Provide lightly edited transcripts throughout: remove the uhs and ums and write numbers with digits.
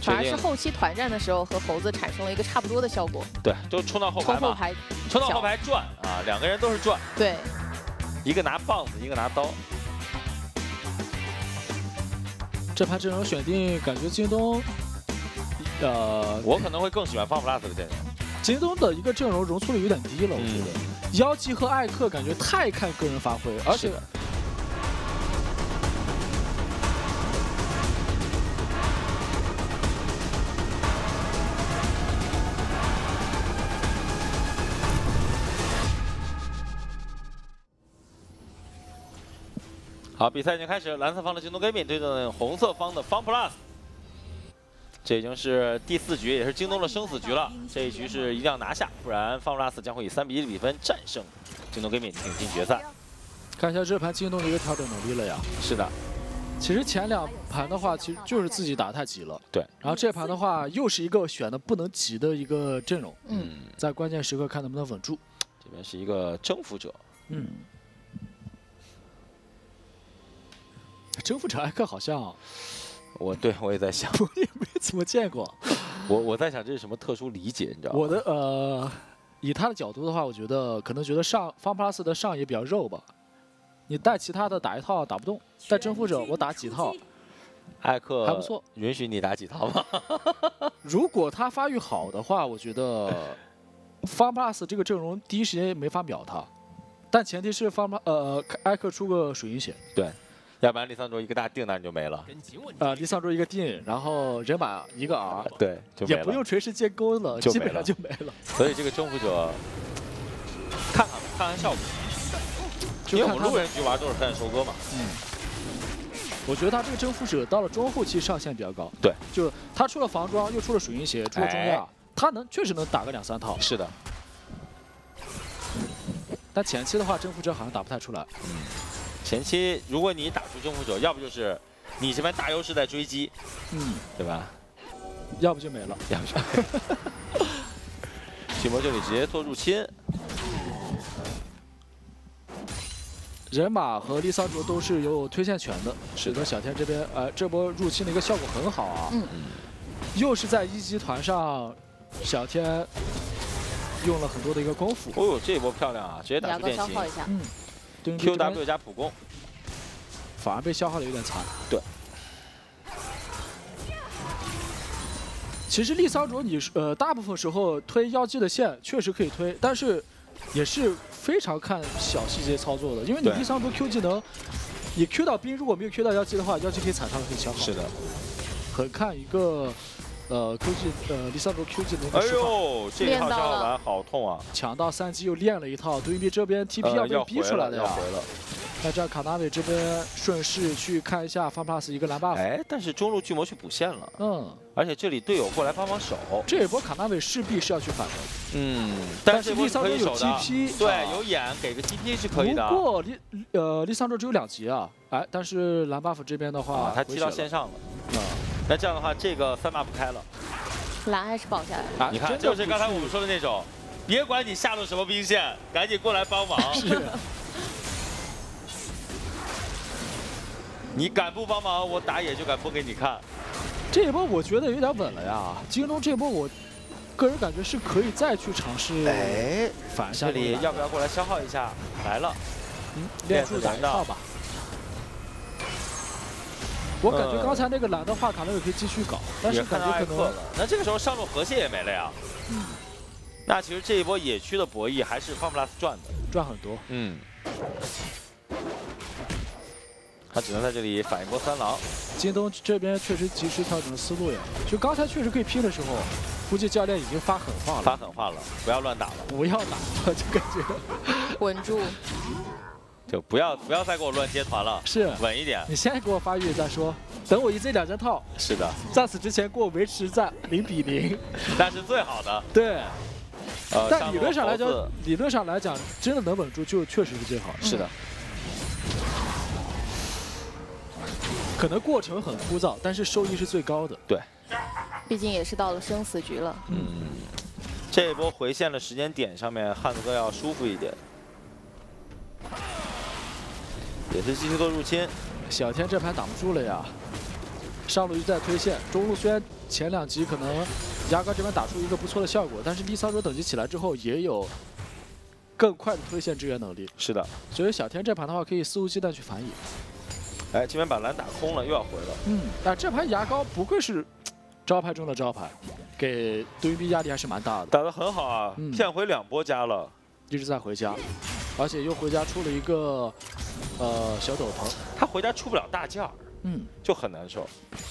反而是后期团战的时候和猴子产生了一个差不多的效果。 对，就冲到后排嘛，冲到后排转啊，两个人都是转。 对， 一个拿棒子，一个拿刀。 这盘阵容选定，感觉京东， 我可能会更喜欢方普拉斯的阵容。 京东的一个阵容容错率有点低了，我觉得。妖姬和艾克感觉太看个人发挥，而且。 好，比赛已经开始，蓝色方的京东 Gaming 对阵红色方的方 Plus， 这已经是第4局，也是京东的生死局了。这一局是一定要拿下，不然方 Plus 将会以3比1的比分战胜京东 Gaming， 挺进决赛。 看一下这盘京东的一个调整能力了呀。 是的， 其实前2盘的话，其实就是自己打太急了。 对。 然后这盘的话，又是一个选的不能急的一个阵容。在关键时刻看能不能稳住。 这边是一个征服者。 征服者艾克好像， 我也在想， 我也没怎么见过。 我在想这是什么特殊理解，你知道吗？ 我的以他的角度的话，我觉得可能觉得方 plus 的上野比较肉吧。你带其他的打一套打不动，带征服者我打几套， 艾克还不错， 允许你打几套吗？ 如果他发育好的话，我觉得方 plus 这个阵容第一时间没法秒他，但前提是艾克出个水银血。 对。要不然利桑卓一个大定那你就没了。 利桑卓一个定，然后人马一个 R， 对，就没了， 也不用锤石接钩了，基本上就没了。 所以这个征服者，看看效果，因为我们路人局玩都是黑暗收割嘛。 我觉得他这个征服者到了中后期上限比较高。 对， 就他出了防装，又出了水银鞋，出了中亚，他确实能打个2、3套。 是的。 但前期的话，征服者好像打不太出来。 前期如果你打出征服者，要不就是你这边大优势在追击，对吧？ 要不就没了， 要不就。巨魔这里直接做入侵， 人马和利桑卓都是有推线权的，使得小天这边这波入侵的一个效果很好啊。又是在1级团上，小天用了很多的一个功夫。 哦呦，这一波漂亮啊！直接打出电刑。QW 加普攻， 反而被消耗的有点惨。 对。 其实利桑卓你大部分时候推妖姬的线确实可以推，但是也是非常看小细节操作的，因为你利桑卓 Q 技能，你 Q 到兵如果没有 Q 到妖姬的话，妖姬可以踩上可以消耗。 是的。 很看一个Q 技利桑卓 Q 技能。 哎呦，这一套消耗完好痛啊！ 抢到3级又练了一套，对面这边 TP 要被逼出来的呀。那这样卡纳维这边顺势去看一下方 plus 一个蓝 buff。 哎，但是中路巨魔去补线了。而且这里队友过来帮手。 这一波卡纳维势必是要去反的。 但是利桑卓有 TP， 对，有眼给个 TP 是可以的。 不过利桑卓只有2级啊，但是蓝 buff 这边的话， 他踢到线上了。那这样的话，这个3 buff 开了， 蓝还是保下来了。 你看，就是刚才我们说的那种，别管你下路什么兵线，赶紧过来帮忙。 是。 你敢不帮忙，我打野就敢崩给你看。 这一波我觉得有点稳了呀，京东这一波我个人感觉是可以再去尝试。反这里要不要过来消耗一下？来了， 练出打一套吧。我感觉刚才那个蓝的话，卡纳维可以继续搞，但是感觉可能那这个时候上路河蟹也没了呀。那其实这一波野区的博弈还是方 plus 赚的， 赚很多。 他只能在这里反一波3狼。 京东这边确实及时调整了思路呀，就刚才确实可以拼的时候，估计教练已经发狠话了。 发狠话了，不要乱打了。 不要打了，就感觉稳住。 就不要再给我乱接团了， 是稳一点。 你先给我发育再说，等我1Z2件套。 是的， 在此之前给我维持在0比0， 那是最好的。 对。但理论上来讲，真的能稳住就确实是最好的。 是的。 可能过程很枯燥，但是收益是最高的。 对。 毕竟也是到了生死局了。 这一波回线的时间点上面，汉子哥要舒服一点。也是继续做入侵， 小天这盘挡不住了呀。 上路一直在推线，中路虽然前2局可能牙膏这边打出一个不错的效果，但是丽桑卓等级起来之后也有更快的推线支援能力。 是的， 所以小天这盘的话可以肆无忌惮去反野。 哎，这边把蓝打空了，又要回了。 但这盘牙膏不愧是招牌中的招牌，给对面压力还是蛮大的。 打得很好啊，骗回2波加了， 一直在回家，而且又回家出了一个小斗篷。 他回家出不了大件儿，就很难受。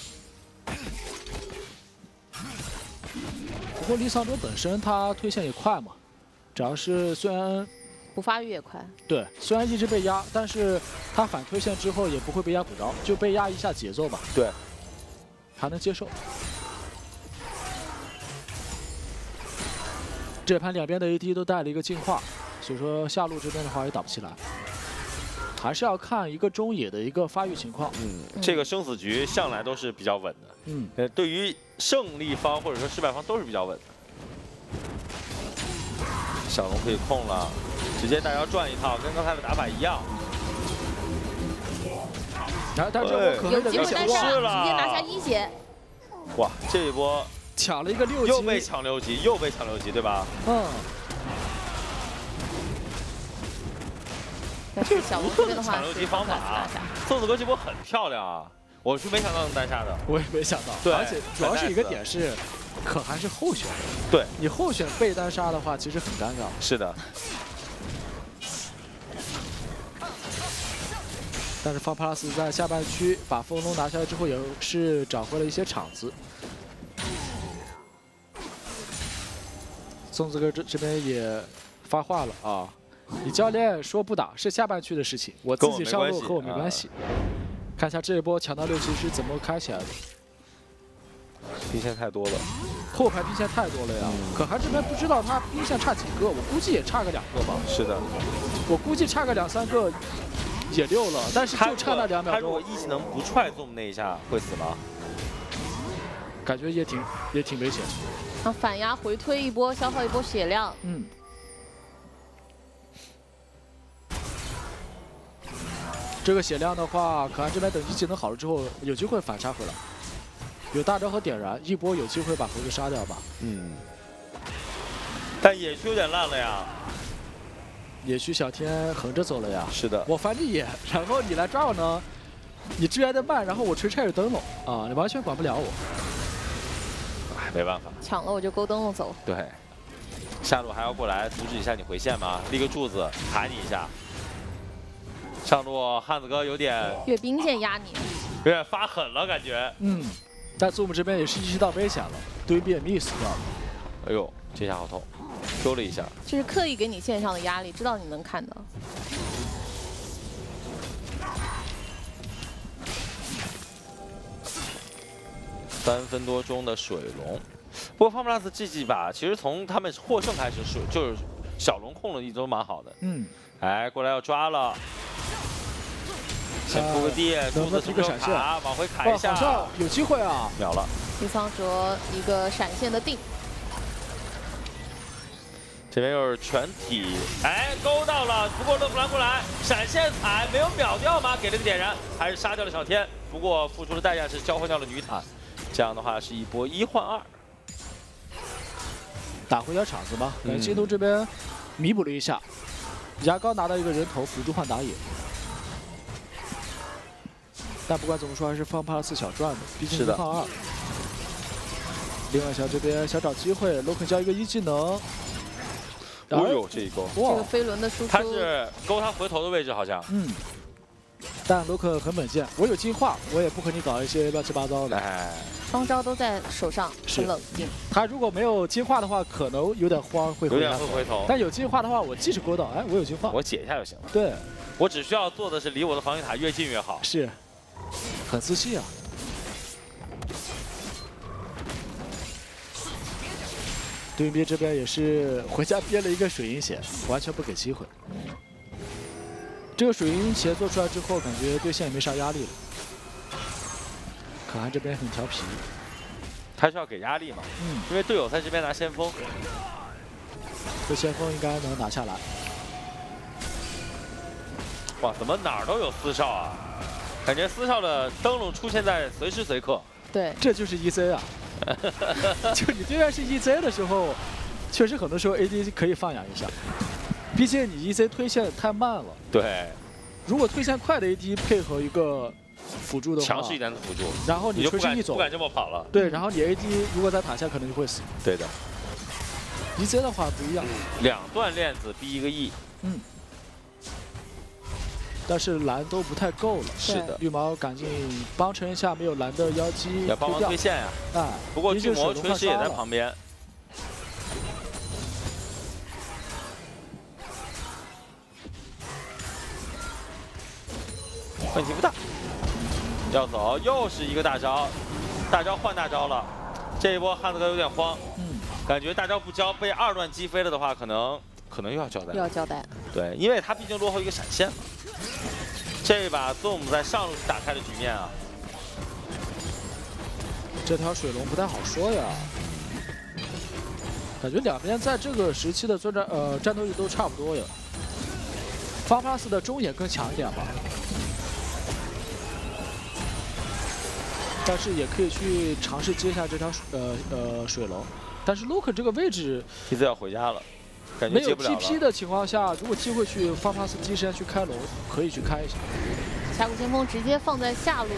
不过丽桑卓本身他推线也快嘛，只要是虽然不发育也快， 对，虽然一直被压，但是他反推线之后也不会被压补刀，就被压一下节奏吧。 对， 还能接受。这盘两边的 AD 都带了一个净化，所以说下路这边的话也打不起来，还是要看一个中野的一个发育情况。 这个生死局向来都是比较稳的。对于胜利方或者说失败方都是比较稳的。小龙可以控了，直接大招转一套，跟刚才的打法一样。 但这波可能有机会单杀， 了， 直接拿下1血。 哇，这一波抢了一个6级， 又被抢6级，又被抢6级，对吧？ 但是小龙这边的话， 抢6级方法，宋子哥这波很漂亮啊！我是没想到能单杀的， 我也没想到。 对， 而且主要是一个点是，可汗是后选。 对， 你后选被单杀的话，其实很尴尬。 是的。 但是方 plus 在下半区把风龙拿下来之后，也是找回了一些场子。宋子哥这边也发话了啊，你教练说不打是下半区的事情，我自己上路和我没关系。看一下这一波抢到6级是怎么开起来的。 兵线太多了， 后排兵线太多了呀。可汗这边不知道他兵线差几个，我估计也差个2个吧。 是的， 我估计差个2、3个也6了，但是就差那2秒钟。 他如果一技能不踹 zoom 那一下会死吗？ 感觉也挺危险。 反压回推一波，消耗一波血量。 这个血量的话，可汗这边等级技能好了之后，有机会反杀回来。有大招和点燃，一波有机会把猴子杀掉吧。 但野区有点烂了呀。 野区小天横着走了呀。 是的。 我反你野，然后你来抓我呢，你支援的慢，然后我锤拆着灯笼啊，你完全管不了我。 哎，没办法。 抢了我就勾灯笼走。 对。下路还要过来阻止一下你回线吗？立个柱子卡你一下。上路汉子哥有点越兵线压你， 有点发狠了感觉。 但 Zoom 这边也是意识到危险了，对面 miss 掉了。 哎呦，这下好痛 ，Q 了一下。 这是刻意给你线上的压力，知道你能看到。 3分多钟的水龙，不过方 plus 这几把其实从他们获胜开始就是小龙控的一直都蛮好的。哎，过来要抓了。先铺个地，柱子出个闪现，往回卡一下， 好像有机会啊！ 秒了。 李桑卓一个闪现的定， 这边又是全体，哎，勾到了。不过勒弗兰过来闪现踩，没有秒掉吗？给了个点燃，还是杀掉了小天。不过付出的代价是交换掉了女坦，这样的话是一波1换2， 打回点场子吧。感觉京东这边弥补了一下，牙膏拿到一个人头辅助换打野。但不管怎么说，还是方 plus 小赚的，毕竟1换2。另外小这边想找机会 ，Loken 交一个1技能。 哦呦，这一勾！ 这个飞轮的输出， 他是勾他回头的位置好像。 但 Loken 很稳健，我有进化，我也不和你搞一些乱七八糟的。 哎， 双招都在手上，很冷静。 他如果没有进化的话，可能有点慌，会有点会回头。 但有进化的话，我即使勾到，哎，我有进化， 我解一下就行了。 对， 我只需要做的是离我的防御塔越近越好。 是。很自信啊！对面这边也是回家憋了一个水银血，完全不给机会。这个水银血做出来之后，感觉对线也没啥压力了。可汗这边很调皮， 他是要给压力嘛？因为队友在这边拿先锋， 这先锋应该能拿下来。 哇，怎么哪儿都有4哨啊？ 感觉4少的灯笼出现在随时随刻。 对， 这就是 EZ 啊！就你对面是 EZ 的时候，确实很多时候 AD 可以放养一下，毕竟你 EZ 推线太慢了。 对， 如果推线快的 AD 配合一个辅助的话， 强势一点的辅助， 然后你就锤石一走， 不敢这么跑了。 对，然后你 AD 如果在塔下可能就会死。 对的 EZ 的话不一样 ，2段链子逼一个 E。 嗯。但是蓝都不太够了， 是的， 绿毛赶紧帮衬一下没有蓝的妖姬， 要帮忙推线呀。 哎， 不过巨魔锤石也在旁边。问题不大，要走又是一个大招，大招换大招了，这一波汉子哥有点慌，感觉大招不交被2段击飞了的话，可能又要交代， 又要交代。 对，因为他毕竟落后一个闪现嘛。这把 Zoom 在上路是打开的局面啊， 这条水龙不太好说呀。感觉两边在这个时期的战斗力都差不多呀。FunPlus 的中野更强一点吧，但是也可以去尝试接下这条水龙。但是 Luke 这个位置 ，TZ 要回家了。感觉没有 TP 的情况下，如果机会去FunPlus第一时间去开龙，可以去开一下。 峡谷先锋直接放在下路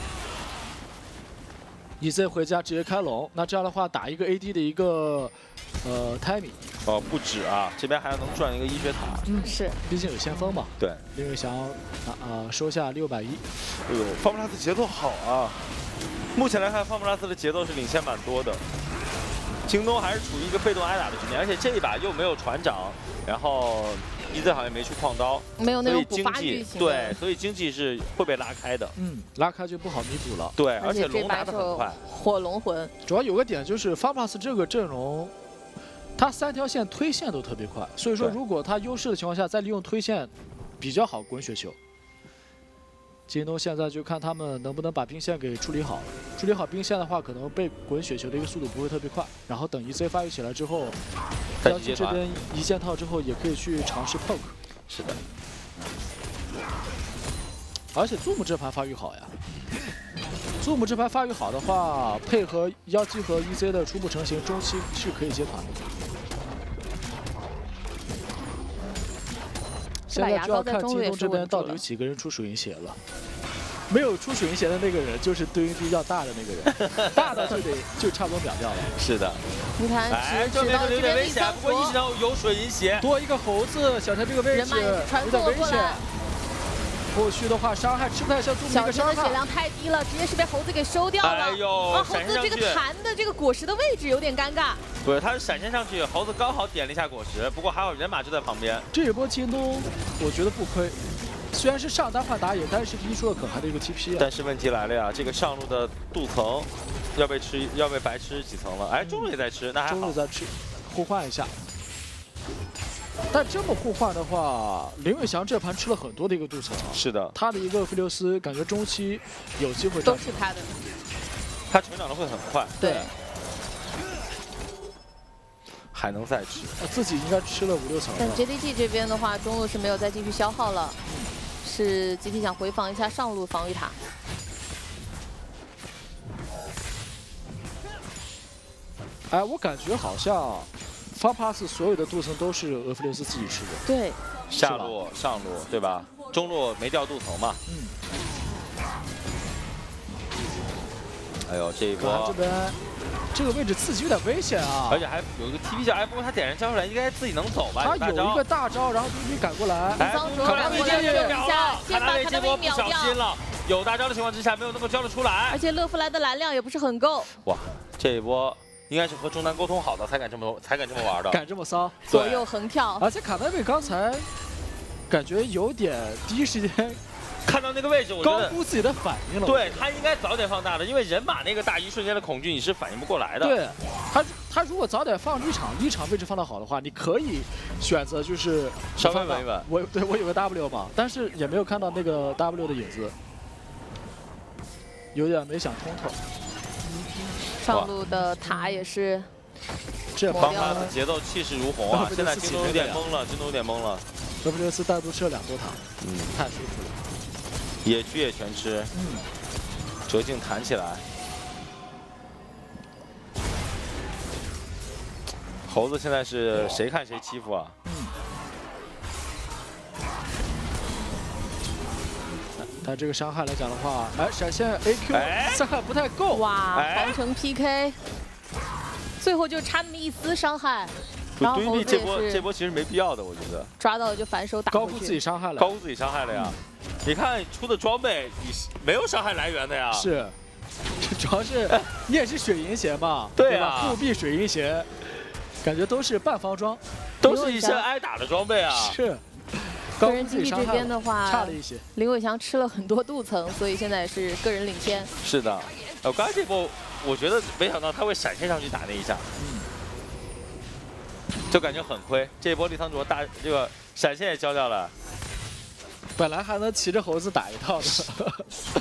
，EZ 回家直接开龙，那这样的话打一个 AD 的一个timing。 哦，不止啊，这边还能赚一个医学塔。 是， 毕竟有先锋嘛。 对， 因为想收下610。 哎呦，FunPlus节奏好啊！目前来看，FunPlus的节奏是领先蛮多的。京东还是处于一个被动挨打的局面，而且这一把又没有船长，然后EZ好像没去矿刀， 没有那种补经济对，所以经济是会被拉开的。 拉开就不好弥补了。 对，而且龙拿得很快。 火龙魂主要有个点就是 FunPlus 这个阵容，他3条线推线都特别快，所以说如果他优势的情况下，再利用推线比较好滚雪球。京东现在就看他们能不能把兵线给处理好，处理好兵线的话，可能被滚雪球的一个速度不会特别快。然后等 EZ 发育起来之后，妖姬这边一件套之后也可以去尝试 poke。 是的。 而且 Zoom 这盘发育好呀 ，Zoom 这盘发育好的话，配合妖姬和 EZ 的初步成型，中期是可以接团的。现在就要看京东这边到底有几个人出水银鞋了。没有出水银鞋的那个人，就是对应比较大的那个人，大的就差不多秒掉了。 是的。 你看， 这边有点危险，不过一手有水银鞋， 多一个猴子，小陈这个位置有点危险。后续的话，伤害吃不太消，做一个伤害。 小陈的血量太低了，直接是被猴子给收掉了。 哎呦， 猴子这个弹的这个果实的位置有点尴尬。 不是，他是闪现上去，猴子刚好点了一下果实，不过还好人马就在旁边。 这一波京东，我觉得不亏。虽然是上单换打野，但是逼出了可汗的一个 TP 啊。 但是问题来了呀，这个上路的镀层要被白吃几层了。哎，中路也在吃，那还好。 中路在吃，互换一下。但这么互换的话，林伟翔这盘吃了很多的一个镀层。 是的， 他的一个菲琉斯感觉中期有机会。 都是他的。 他成长的会很快。 对。 还能再吃， 自己应该吃了5、6层。 但 JDG 这边的话，中路是没有再继续消耗了，是集体想回防一下上路防御塔。 哎，我感觉好像 FunPlus 所有的镀层都是俄菲琉斯自己吃的。 对， 下路、上路对吧？中路没掉镀层嘛。哎呦，这一波这边。这个位置刺激有点危险啊， 而且还有一个 TP 叫，哎，不过他点燃交出来，应该自己能走吧？ 他有一个大招，然后嘟嘟赶过来， 哎，卡纳维接秒了， 先把卡纳维秒掉。 不小心了，有大招的情况之下没有能够交得出来， 而且乐芙莱的蓝量也不是很够。 哇，这一波应该是和中单沟通好的才敢这么玩的， 敢这么骚， 左右横跳。 而且卡纳维刚才感觉有点第一时间。 看到那个位置，我觉得高估自己的反应了。 对他应该早点放大的，因为人马那个大一瞬间的恐惧你是反应不过来的。 对，他如果早点放立场位置放得好的话，你可以选择就是稍微稳一稳。 我有个 W 嘛，但是也没有看到那个 W 的影子，有点没想通透。 上路的塔也是， 这 FunPlus节奏气势如虹啊！现在京东有点懵了，京东有点懵了。 俄菲琉斯单独吃了2座塔，太舒服了。 野区也全吃，折镜弹起来。猴子现在是谁看谁欺负啊？ 但这个伤害来讲的话，哎，闪现 AQ 伤害不太够。 哇，皇城 PK， 最后就差那么一丝伤害。然后猴子这波其实没必要的，我觉得。 抓到了就反手打回去。 高估自己伤害了。 高估自己伤害了呀！你看出的装备，你没有伤害来源的呀。 是，主要是你也是水银鞋嘛， 对吧？护臂水银鞋，感觉都是半方装， 都是一身挨打的装备啊。 是。 个人竞技这边的话， 差了一些。 林伟翔吃了很多镀层，所以现在是个人领先。 是的，刚才这波我觉得没想到他会闪现上去打那一下，就感觉很亏。这一波利桑卓这个闪现也交掉了， 本来还能骑着猴子打一套的，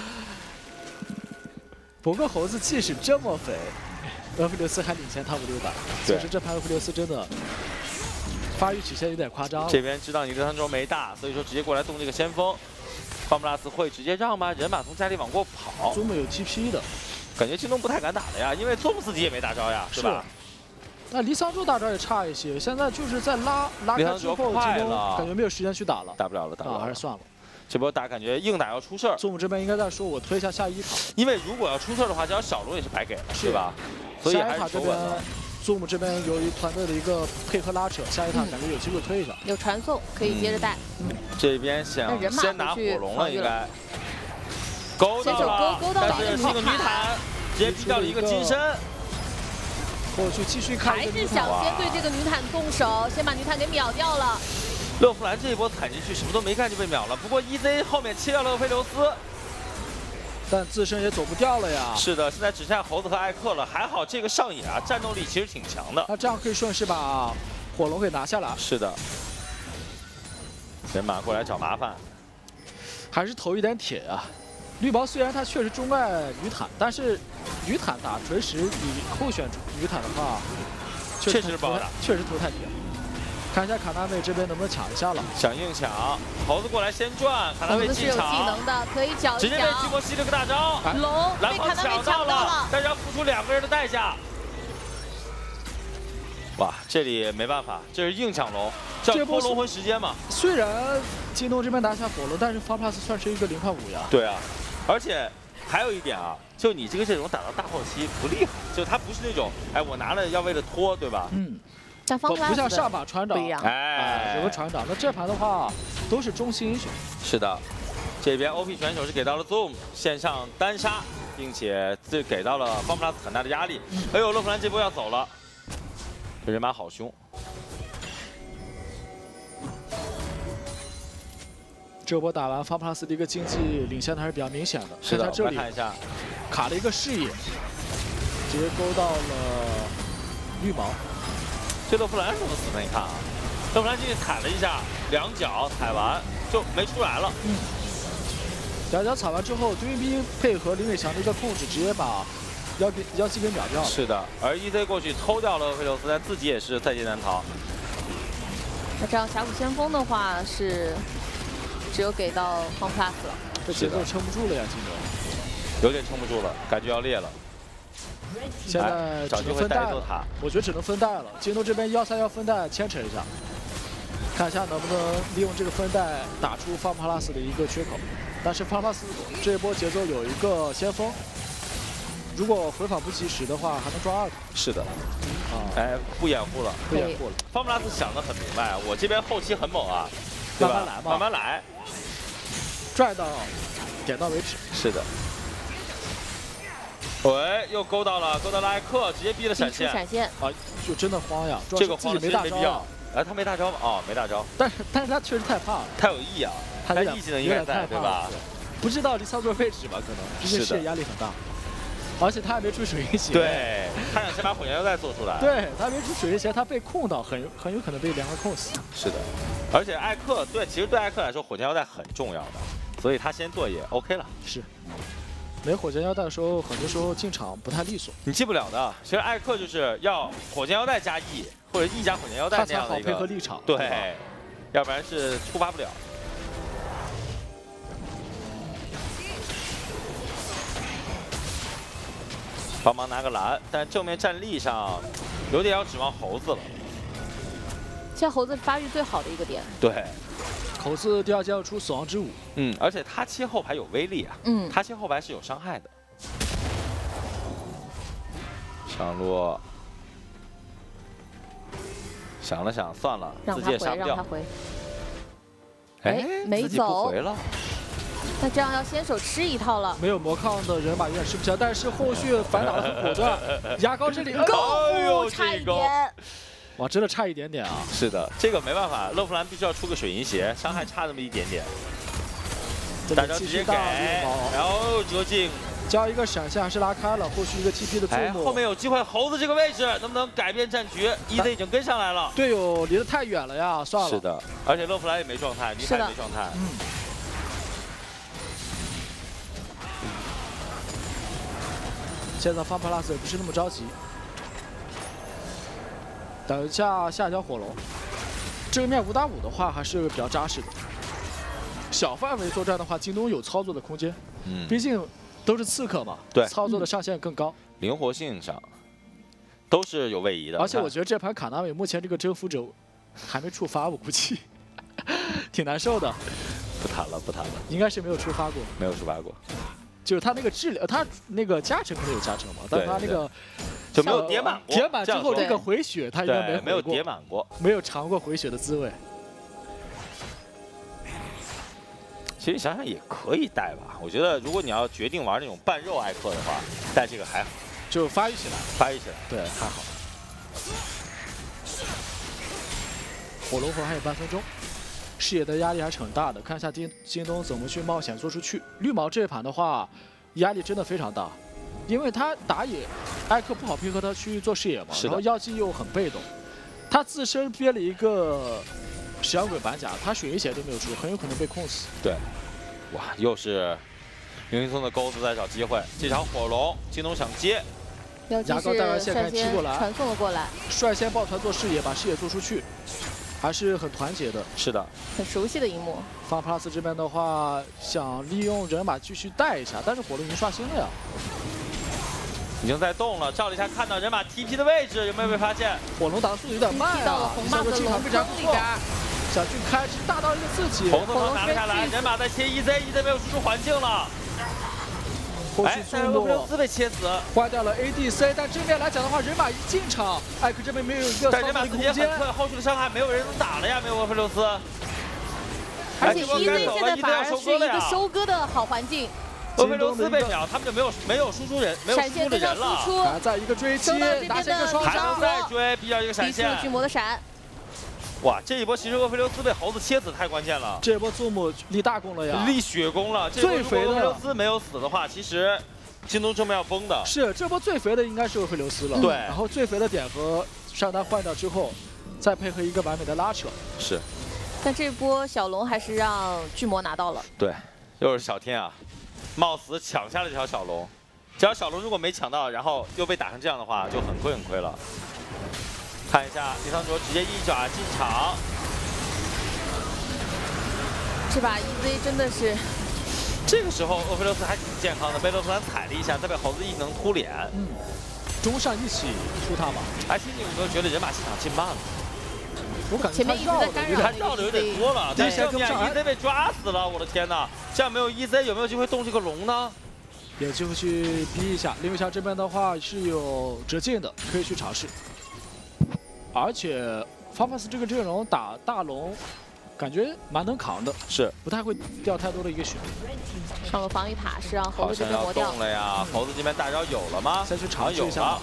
不过猴子气势这么肥，厄弗留斯还领先他5-6打，所以说这盘厄弗留斯真的。发育曲线有点夸张。 这边知道你利桑卓没大，所以说直接过来动这个先锋。方布拉斯会直接让吗？人马从家里往过跑。 祖母有 TP 的， 感觉京东不太敢打了呀，因为祖母自己也没大招呀，是吧？ 但离桑卓大招也差一些，现在就是在拉开之后，京东感觉没有时间去打了， 打不了了， 还是算了。 这波打感觉硬打要出事儿。 祖母这边应该在说我推一下下一塔， 因为如果要出事儿的话，这条小龙也是白给了，对吧？所以还是这边。祖母这边由于团队的一个配合拉扯，下一塔感觉有机会推一下， 有传送可以接着带。 这边想先拿火龙了，应该勾到了，但是这个女坦直接逼掉了一个金身。 过去继续看， 还是想先对这个女坦动手，先把女坦给秒掉了。 勒夫兰这一波踩进去什么都没干就被秒了，不过 EZ 后面切掉了厄斐琉斯。 但自身也走不掉了呀。 是的，现在只剩下猴子和艾克了。还好这个上野啊，战斗力其实挺强的。 那这样可以顺势把火龙给拿下来。 是的，人马过来找麻烦， 还是投一点铁啊。绿毛虽然他确实钟爱女坦，但是女坦打锤石，你候选女坦的话， 确实不好打， 确实投太铁。看一下卡纳妹这边能不能抢一下了， 想硬抢，猴子过来先转，卡纳妹进场， 技能的可以搅一搅， 直接被巨魔吸了个大招， 龙蓝狂抢到了，但是要付出2个人的代价。哇，这里没办法，这是硬抢龙，这要拖龙魂时间嘛。 虽然京东这边拿下火龙，但是FunPlus算是一个0.5呀。 对啊，而且还有一点啊，就你这个阵容打到大后期不厉害，就他不是那种，哎，我拿了要为了拖，对吧？ 不像上把船长不一样， 有个船长。那这盘的话都是中心英雄。 是的，这边 OP 选手是给到了 Zoom 线上单杀，并且这给到了FunPlus很大的压力。哎呦，勒弗兰这波要走了，这人马好凶。 这波打完FunPlus的一个经济领先的还是比较明显的。 是的， 这里看一下， 卡了一个视野，直接勾到了绿毛。 这勒弗兰是怎么死的？你看啊，勒弗兰进去踩了一下，2脚踩完就没出来了。 2脚踩完之后，对兵配合林伟翔的一个控制，直接把妖姬给秒掉了。 是的，而 EZ 过去偷掉了厄斐琉斯，但自己也是在劫难逃。 那这样峡谷先锋的话是只有给到FunPlus了。 这节奏撑不住了呀，京东。 有点撑不住了，感觉要裂了。 现在只能分带了，我觉得只能分带了。京东这边131要分带牵扯一下，看一下能不能利用这个分带打出FunPlus的一个缺口。但是FunPlus这一波节奏有一个先锋，如果回访不及时的话，还能抓2塔。 是的，哎，不掩护了， 不掩护了。 FunPlus想得很明白啊，我这边后期很猛啊，对吧？ 慢慢来嘛， 慢慢来， 拽到点到为止。 是的。喂，又勾到了艾克，直接逼了闪现。 闪现啊，就真的慌呀！ 这个慌自己没大招。 哎，他没大招吗？哦，没大招。 但是他确实太怕了， 太有意啊！他 E 技能应该在，对吧？ 不知道离操作位置吧？可能毕竟视野压力很大，而且他还没出水银鞋。 对，他想先把火焰腰带做出来。 对，他没出水银鞋，他被控到，很有可能被2个控死。 是的，而且艾克其实对艾克来说，火箭腰带很重要的，所以他先做也 OK 了。 是。没火箭腰带的时候，很多时候进场不太利索。 你进不了的。其实艾克就是要火箭腰带加 E， 或者 E 加火箭腰带那样的一个。 他才好配合立场。 对，要不然是触发不了。 帮忙拿个蓝，但正面战力上有点要指望猴子了。 现在猴子发育最好的一个点。 对， 猴子第2阶要出死亡之舞。 而且他切后排有威力啊。他切后排是有伤害的。上路想了想，算了，自己也杀不掉。 让他回。 哎， 没走。 不回了。 那这样要先手吃一套了。 没有魔抗的人马有点吃不消，但是后续反打的很果断。牙膏这里， 哎呦， 差一点。 哇，真的差一点点啊！ 是的，这个没办法，乐芙兰必须要出个水银鞋，伤害差那么一点点。大招直接给，然后折进， 交一个闪现还是拉开了，后续一个 TP 的注目。 后面有机会，猴子这个位置能不能改变战局？EZ 已经跟上来了， 队友离得太远了呀，算了。 是的，而且乐芙兰也没状态，尼塔也没状态。 现在方 plus 也不是那么着急。等一下下一条火龙，这个面5打5的话还是比较扎实的。小范围作战的话，京东有操作的空间。毕竟都是刺客嘛， 对， 操作的上限更高， 灵活性上都是有位移的。 而且我觉得这盘卡纳美目前这个征服者还没触发，我估计挺难受的。 不谈了，不谈了， 应该是没有触发过， 没有触发过。 就是他那个质量，他那个加成可能有加成嘛，但他那个就没有叠满过。 叠满之后这个回血他应该没有叠满过， 没有尝过回血的滋味。 其实想想也可以带吧，我觉得如果你要决定玩那种半肉艾克的话，带这个还好， 就发育起来， 发育起来， 对，还好。火龙魂还有半分钟。视野的压力还是很大的，看一下京东怎么去冒险做出去。绿毛这一盘的话，压力真的非常大，因为他打野，艾克不好配合他去做视野嘛，然后妖姬又很被动，他自身憋了一个食羊鬼板甲，他血银血都没有出，很有可能被控死。 对，哇，又是云云松的钩子在找机会，这条火龙京东想接， 牙膏带完线开踢过来， 传送了过来， 率先抱团做视野，把视野做出去。还是很团结的， 是的， 很熟悉的一幕。 方 plus 这边的话，想利用人马继续带一下，但是火龙已经刷新了呀， 已经在动了。照了一下，看到人马 TP 的位置，有没有被发现？ 火龙打的速度有点慢啊，下路进场非常不错，想去开支大刀一个自己， 红色方拿了下来，人马在切 EZ 没有输出环境了。 后续但是俄斯被切死， 换掉了 ADC， 但正面来讲的话，人马一进场，艾克这边没有一个但人马空间，后续的伤害没有人能打了呀，没有俄菲琉斯。 而且 EZ 现在反而是一个收割的好环境。 俄菲琉斯被秒，他们就没有输出人，没有输出的人了。 还在一个追击，拿下一个双杀， 还能再追，必要一个闪现。 巨魔的闪。 哇，这一波其实俄菲琉斯被猴子切死太关键了。 这一波祖母立大功了呀， 立血功了。 最肥的俄菲琉斯没有死的话，其实京东正面要崩的。 是这波最肥的应该是俄菲琉斯了。 对， 然后最肥的点和上单换掉之后，再配合一个完美的拉扯。 是。 但这波小龙还是让巨魔拿到了。 对，又是小天啊，冒死抢下了这条小龙。这条小龙如果没抢到，然后又被打成这样的话，就很亏了。看一下李桑卓直接一爪进场， 这把 EZ 真的是。 这个时候俄菲琉斯还挺健康的，被乐芙兰踩了一下，再被猴子异能突脸。 中上一起出他嘛。 哎，其实你有没有觉得人马现场进慢了？ 我感觉前面一直在干扰， 他绕的有点多了。但正面 EZ 被抓死了，我的天哪！这样没有 EZ 有没有机会动这个龙呢？ 有机会去逼一下。林伟翔这边的话是有折进的，可以去尝试。而且方法斯这个阵容打大龙，感觉蛮能扛的， 是不太会掉太多的一个血。 上路防御塔是让猴子这边磨掉。 动了呀，猴子这边大招有了吗？ 再去尝试一下。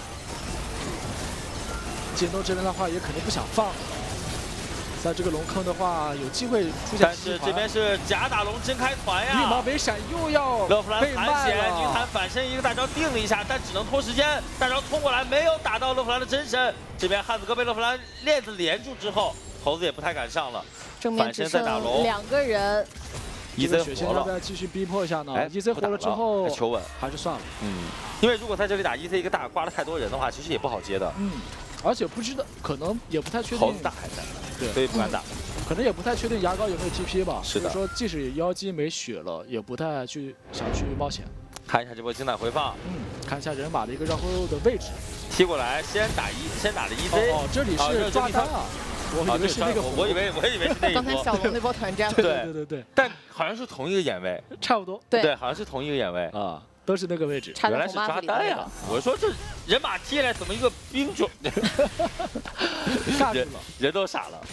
京东这边的话也肯定不想放。在这个龙坑的话，有机会出现。 但是这边是假打龙真开团呀！ 绿毛没闪，又要乐芙兰残血，女坦反身一个大招定了一下，但只能拖时间。大招冲过来，没有打到乐芙兰的真身。这边汉子哥被乐芙兰链子连住之后，猴子也不太敢上了。反身再打龙 ，2个人。 EZ 活了， 要不要继续逼迫一下呢？EZ 活了之后， 求稳还是算了。 因为如果在这里打 EZ 一个大刮了太多人的话，其实也不好接的。 而且不知道，可能也不太确定。 猴子大还在，对，所以不敢打。 可能也不太确定牙膏有没有 TP 吧。 是的。 所以说，即使妖姬没血了，也不太想去冒险。 看一下这波精彩回放， 看一下人马的一个绕后的位置。 踢过来，先打的 EZ。 哦，这里是抓单啊！我以为是那个， 我以为是那一波。 刚才小龙那波团战。 对。 但好像是同一个眼位， 差不多。 对，好像是同一个眼位啊，都是那个位置。 原来是抓单呀！我说这人马踢来怎么一个兵种？ 尬住了， 人都傻了。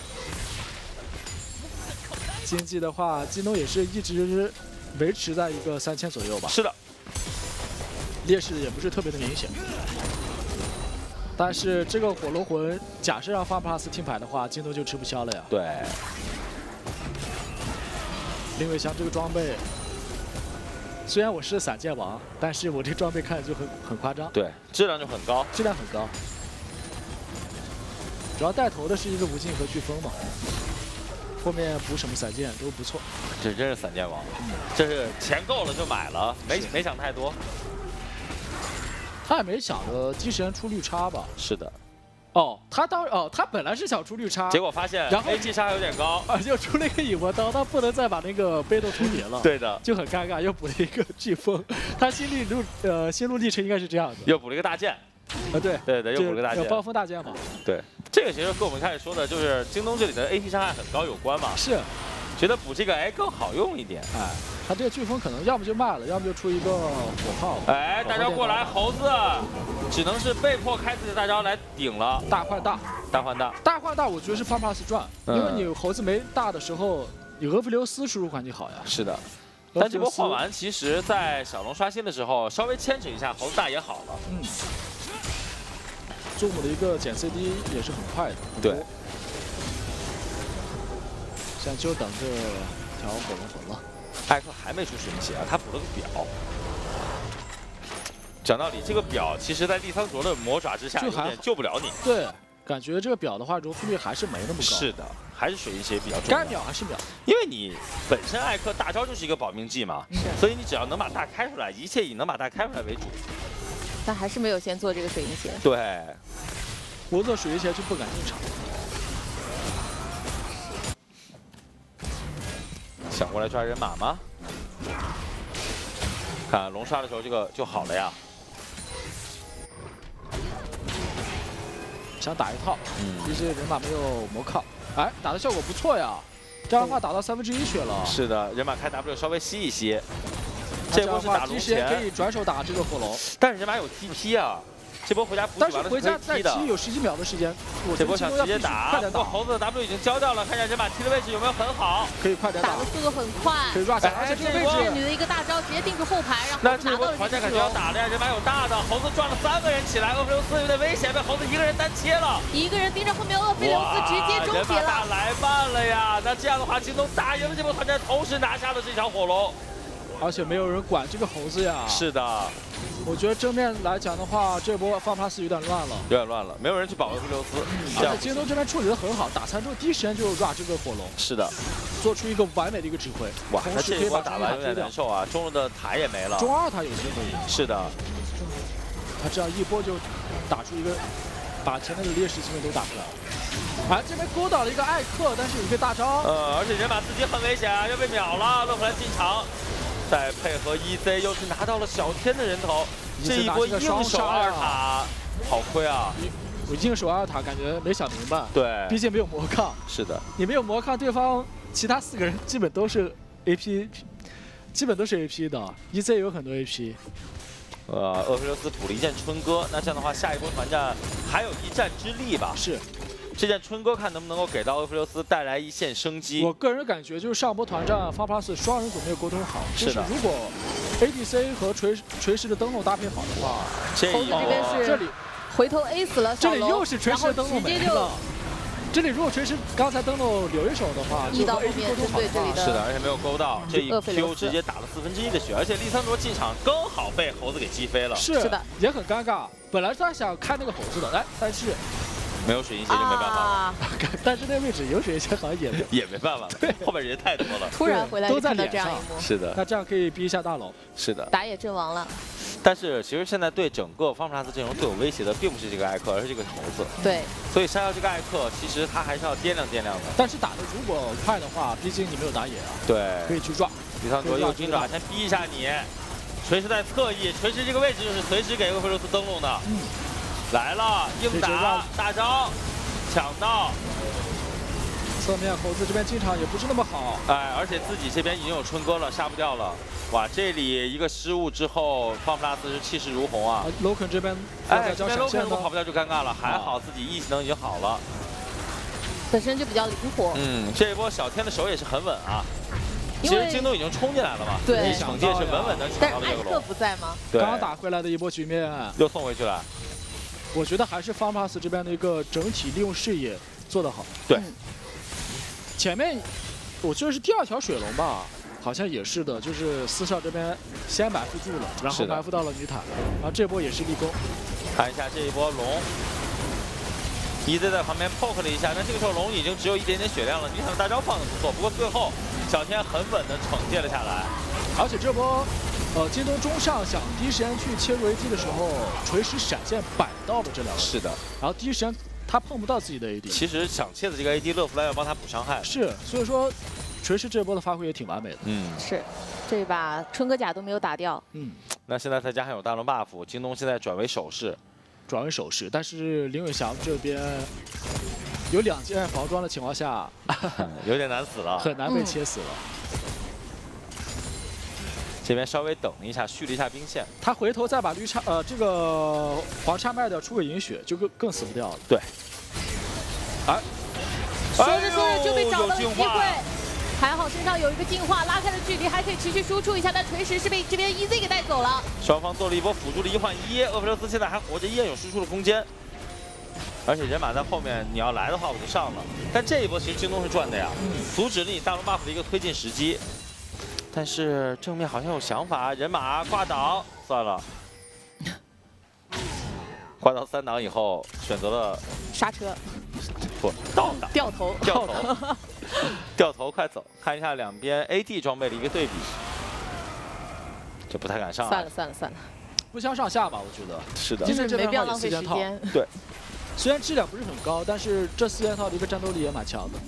经济的话，京东也是一直维持在一个3000左右吧。 是的， 劣势也不是特别的明显。但是这个火龙魂，假设让FunPlus听牌的话，京东就吃不消了呀。 对。 林伟翔这个装备，虽然我是散剑王，但是我这装备看着就很夸张。 对，质量就很高。 质量很高。主要带头的是一个无尽和飓风嘛。后面补什么散剑都不错。 这真是散剑王，这是钱够了就买了，没想太多。 他也没想着第一时间出绿叉吧？ 是的。 哦，他本来是想出绿叉， 结果发现然后 AG 差有点高， 就出了一个引魔刀，他不能再把那个被动重叠了。 对的， 就很尴尬，又补了一个飓风。他心路历程应该是这样的。 又补了一个大剑。 对， 又补了个大剑， 暴风大剑嘛。 对，这个其实跟我们开始说的就是京东这里的 AP 伤害很高有关嘛。 是， 觉得补这个更好用一点。 哎，他这个飓风可能要么就卖了，要么就出一个火炮。 哎，大招过来，猴子只能是被迫开自己的大招来顶了。 大换大， 大换大， 我觉得是FunPlus赚，因为你猴子没大的时候，你俄弗留斯输入环境好呀。 是的。但这波换完，其实在小龙刷新的时候稍微牵扯一下，猴子大也好了。 祖母的一个减 CD 也是很快的。 对。 现在就等着调火龙魂了。 艾克还没出水银鞋啊，他补了个表。讲道理，这个表其实在利桑卓的魔爪之下有点救不了你。 对，感觉这个表的话，容错率还是没那么高。 是的，还是水银鞋比较重要。 该秒还是秒， 因为你本身艾克大招就是一个保命技嘛，所以你只要能把大开出来，一切以能把大开出来为主。 但还是没有先做这个水银鞋。 对， 不做水银鞋就不敢进场。 想过来抓人马吗？看龙刷的时候，这个就好了呀。 想打一套，毕竟人马没有魔抗，哎，打的效果不错呀。这样的话打到1/3血了。 是的，人马开 W 稍微吸一吸。这波是打龙前可以转手打这个火龙， 但是人马有 TP 啊。这波回家补给完了但是回家再踢有10几秒的时间， 这波想直接打，不过猴子的 W 已经交掉了，看一下人马踢的位置有没有很好， 可以快点打， 打的速度很快， 可以 rush，而且这个位置女的一个大招直接定住后排，然后那这波团战感觉要打了呀，人马有大的，猴子转了3个人起来，厄弗留斯有点危险，被猴子一个人单切了， 一个人盯着后面，厄弗留斯直接终结了， 人马大来慢了呀，那这样的话，京东打赢了这波团战，同时拿下了这场火龙。 而且没有人管这个猴子呀。 是的， 我觉得正面来讲的话，这波FunPlus有点乱了， 没有人去保厄弗留斯。 而且京东这边处理的很好，打残之后第一时间就 run 这个火龙。 是的， 做出一个完美的一个指挥。 哇，他这一波打完有点难受啊，中路的塔也没了。 中2塔有机会赢。 是的， 他这样一波就打出一个，把前面的劣势基本都打出来了。啊，这边勾倒了一个艾克，但是有一个大招。 而且人马自己很危险啊，要被秒了，乐普兰进场。再配合 EZ， 又是拿到了小天的人头，这一波硬手2塔，好亏啊！ 我硬手2塔，感觉没想明白。 对， 毕竟没有魔抗。 是的， 你没有魔抗，对方其他4个人基本都是 AP， 基本都是 AP 的。EZ 也有很多 AP。 厄弗留斯补了一件春歌，那这样的话，下一波团战还有一战之力吧？ 是。 这件春歌看能不能够给到厄弗留斯带来一线生机。 我个人感觉就是上波团战 FunPlus 双人组没有沟通好， 是的。 如果 ADC 和锤石的灯笼搭配好的话， 这边是这里回头 A 死了小龙， 这里又是锤石的灯笼没了。这里如果锤石刚才灯笼留一手的话， 遇到后面针对这里的， 是的，而且没有勾到，这一 Q 直接打了1/4的血，而且利桑卓进场刚好被猴子给击飞了。 是的，也很尴尬。本来他想开那个猴子的，哎，但是。 没有水银鞋就没办法了， 但是那位置有水银鞋好像也没办法，对，后面人太多了， 突然回来都在看到这样一幕， 是的， 那这样可以逼一下大龙， 是的， 打野阵亡了。 但是其实现在对整个FunPlus阵容最有威胁的，并不是这个艾克，而是这个猴子。 对， 所以杀掉这个艾克，其实他还是要掂量掂量的。 但是打的如果快的话，毕竟你没有打野啊， 对， 可以去抓。 利桑卓右金爪先逼一下你。 锤石在侧翼，锤石这个位置就是随时给厄斐琉斯登陆的。来了，硬打大招，抢到。 侧面猴子这边进场也不是那么好， 哎，而且自己这边已经有春哥了，杀不掉了。哇，这里一个失误之后，方普拉斯是气势如虹啊。 Loken 这边哎，这边 Loken 如果跑不掉就尴尬了，还好自己 E 技能已经好了， 本身就比较灵活。 这一波小天的手也是很稳啊。其实京东已经冲进来了嘛， 对， 惩戒是稳稳的抢到了这个龙。 但是艾克不在吗？ 刚打回来的一波局面又送回去了。 我觉得还是 FunPlus 这边的一个整体利用视野做得好。 对。 前面我记得是第2条水龙吧，好像也是的，就是4少这边先埋伏住了，然后埋伏到了女坦，然后这波也是立功。 看一下这一波龙 ，EZ 在旁边 poke 了一下，但这个时候龙已经只有一点点血量了，女坦的大招放的不错，不过最后小天很稳的惩戒了下来。 而且这波京东中上想第一时间去切入 AD 的时候，锤石闪现摆到了这两个。 是的， 然后第一时间他碰不到自己的 AD。 其实想切的这个 AD 乐福来要帮他补伤害。 是，所以说锤石这波的发挥也挺完美的。 是，这把春哥甲都没有打掉。 那现在再加上有大龙 buff， 京东现在转为守势， 但是林伟翔这边有2件防装的情况下， 有点难死了， 很难被切死了。 这边稍微等了一下，续了一下兵线。 他回头再把这个黄叉卖掉，出个银血，就更死不掉了。 对。 说着说着就被找到了机会，还好身上有一个净化，拉开了距离，还可以持续输出一下。但锤石是被这边 EZ 给带走了。 双方做了一波辅助的1换1，厄斐琉斯现在还活着，依然有输出的空间。而且人马在后面，你要来的话我就上了。但这一波其实京东是赚的呀，阻止了你大龙 buff 的一个推进时机。但是正面好像有想法，人马挂倒，算了。挂到3档以后，选择了刹车， 不倒档， 掉头， 掉头快走。看一下两边 AD 装备的一个对比，这不太敢上。 算了， 不相上下吧，我觉得。 是的， 就是没必要浪费时间。 对， 虽然质量不是很高，但是这4件套的一个战斗力也蛮强的。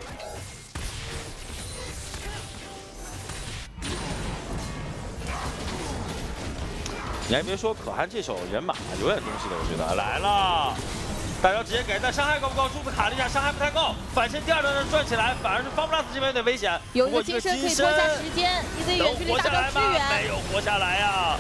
你还别说，可汗这手人马有点东西的，我觉得来了，大招直接给，但伤害够不够？柱子卡了一下，伤害不太够，反身第2段转起来，反而是方普拉斯这边有点危险。 有一个金身可以拖下时间，EZ远距离大招支援， 没有活下来呀。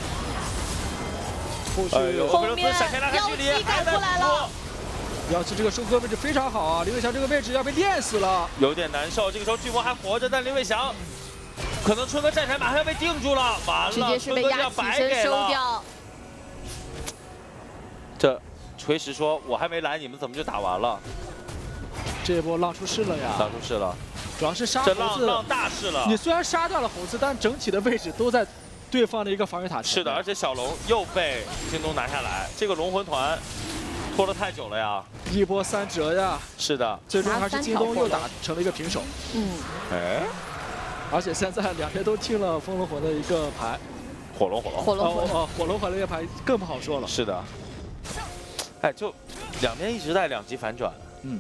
后面妖姬赶过来了。 妖姬这个收割位置非常好啊，林伟翔这个位置要被练死了， 有点难受。这个时候巨魔还活着，但林伟翔。可能春哥战闪马上要被定住了，完了， 直接是被压起身收掉。 这锤石说：“我还没来，你们怎么就打完了？” 这一波浪出事了呀！ 浪出事了， 主要是杀猴子， 浪大事了。 你虽然杀掉了猴子，但整体的位置都在对方的一个防御塔前。 是的，而且小龙又被京东拿下来，这个龙魂团拖了太久了呀！ 一波3折呀！ 是的， 最终还是京东又打成了一个平手。 哎。 而且现在两边都听了风龙魂的一个牌， 火龙魂的一个牌更不好说了。 是的，哎，就两边一直在2级反转。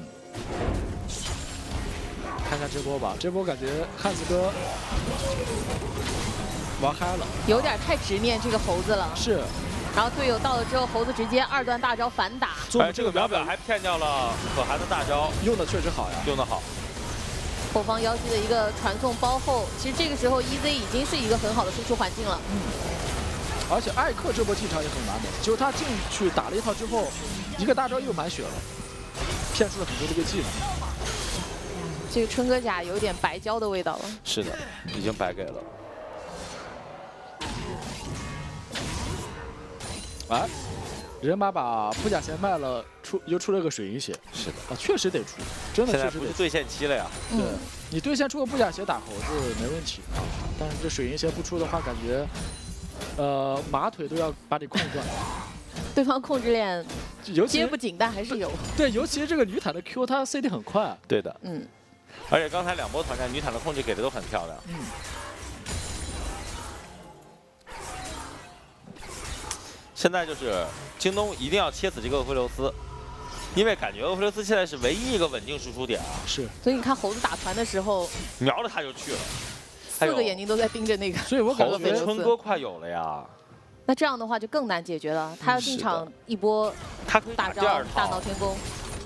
看看这波吧，这波感觉汉子哥玩嗨了， 有点太执念这个猴子了。 是。 然后队友到了之后，猴子直接2段大招反打。 哎，这个表还骗掉了可汗的大招， 用的确实好呀， 用的好。 后方妖姬的一个传送包后，其实这个时候 EZ 已经是一个很好的输出环境了。 而且艾克这波进场也很完美，就是他进去打了一套之后，一个大招又满血了，骗出了很多的一个技能。 这个春哥甲有点白胶的味道了。 是的，已经白给了。 哎，人马把布甲鞋卖了，又出了个水银鞋。是的，啊，确实得出，真的确实得出。 现在不是兑现期了呀？ 对，你兑现出个布甲鞋打猴子没问题啊，但是这水银鞋不出的话，感觉，马腿都要把你控断。 对方控制链接不紧，但还是有。 对，尤其是这个女坦的 Q， 它 CD 很快。 对的，而且刚才2波团战，女坦的控制给的都很漂亮。现在就是京东一定要切死这个厄斐琉斯，因为感觉厄斐琉斯现在是唯一一个稳定输出点啊。 是。 所以你看猴子打团的时候， 瞄了他就去了。 4个眼睛都在盯着那个。 所以我感猴子觉春哥快有了呀。 那这样的话就更难解决了，他要进场一波他可以大招大闹天宫。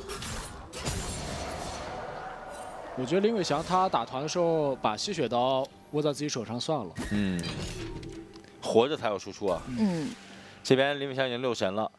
我觉得林伟翔他打团的时候把吸血刀握在自己手上算了。 嗯，活着才有输出啊。 嗯， 这边林伟翔已经6神了，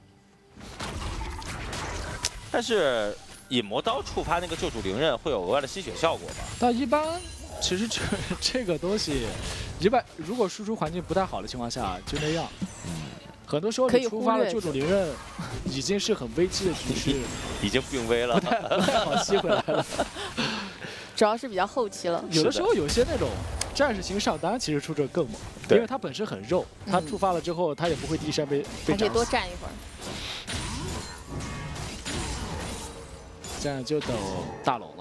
但是引魔刀触发那个救主灵刃会有额外的吸血效果吧？ 但一般其实这个东西，一般如果输出环境不太好的情况下就那样。很多时候你触发了救主灵刃，已经是很危机的局势， 已经病危了， 不太好吸回来了。 主要是比较后期了。 有的时候有些那种战士型上单，其实出这更猛，因为他本身很肉，他触发了之后，他也不会第一时间被还可以多站一会儿。 这样就等大龙了。